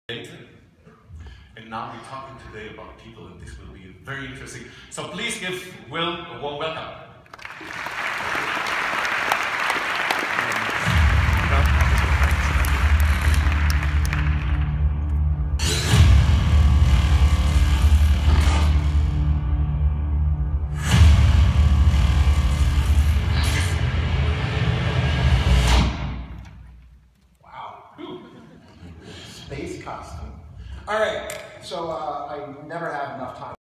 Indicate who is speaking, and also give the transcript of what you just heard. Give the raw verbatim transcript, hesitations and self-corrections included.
Speaker 1: And now we're talking today about people, and this will be very interesting. So please give Will a warm welcome.
Speaker 2: Space costume. All right, so uh, I never have enough time.